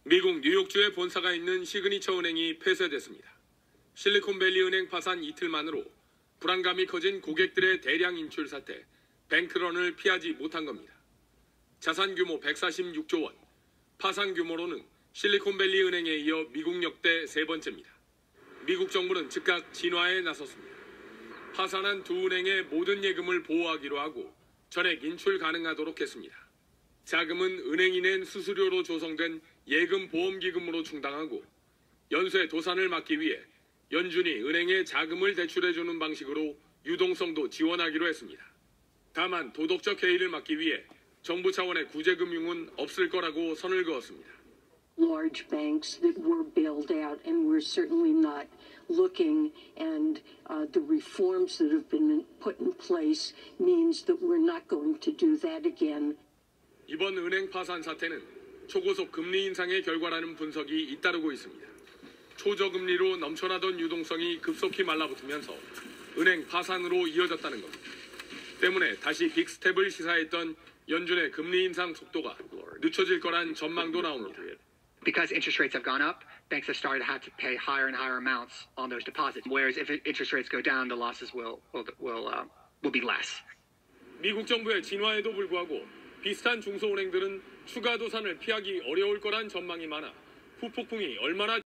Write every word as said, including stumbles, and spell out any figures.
미국 뉴욕주에 본사가 있는 시그니처 은행이 폐쇄됐습니다. 실리콘밸리 은행 파산 이틀 만으로 불안감이 커진 고객들의 대량 인출 사태, 뱅크런을 피하지 못한 겁니다. 자산 규모 백사십육조 원, 파산 규모로는 실리콘밸리 은행에 이어 미국 역대 세 번째입니다. 미국 정부는 즉각 진화에 나섰습니다. 파산한 두 은행의 모든 예금을 보호하기로 하고 전액 인출 가능하도록 했습니다. 자금은 은행이 낸 수수료로 조성된 예금 보험기금으로 충당하고 연쇄 도산을 막기 위해 연준이 은행에 자금을 대출해주는 방식으로 유동성도 지원하기로 했습니다. 다만 도덕적 해이를 막기 위해 정부 차원의 구제금융은 없을 거라고 선을 그었습니다. Large banks that were bailed out, and we're certainly not looking, and uh, the reforms that have been put in place means that we're not going to do that again. 이번 은행 파산 사태는 초고속 금리 인상의 결과라는 분석이 잇따르고 있습니다. 초저금리로 넘쳐나던 유동성이 급속히 말라붙으면서 은행 파산으로 이어졌다는 겁니다. 때문에 다시 빅스텝을 시사했던 연준의 금리 인상 속도가 늦춰질 거란 전망도 나옵니다. Because interest rates have gone up, banks have started to have to pay higher and higher amounts on those deposits. Whereas if interest rates go down, the losses will will will uh, will be less. 미국 정부의 진화에도 불구하고 비슷한 중소은행들은 추가 도산을 피하기 어려울 거란 전망이 많아 후폭풍이 얼마나